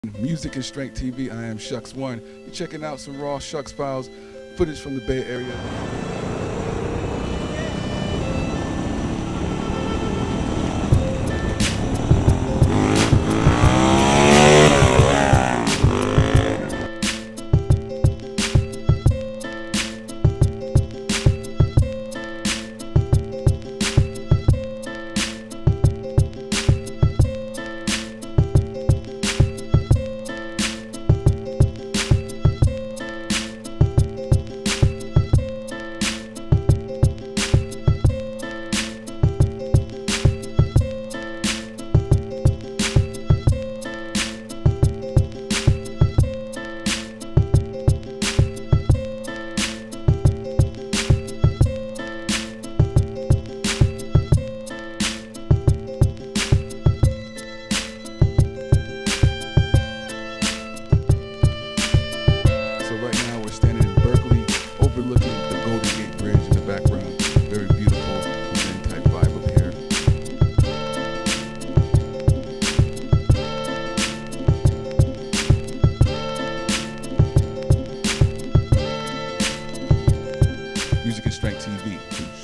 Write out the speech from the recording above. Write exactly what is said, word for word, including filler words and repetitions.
Music and Strength T V. I am Shux One. You're checking out some raw Shux Files footage from the Bay Area. Music and Strength T V.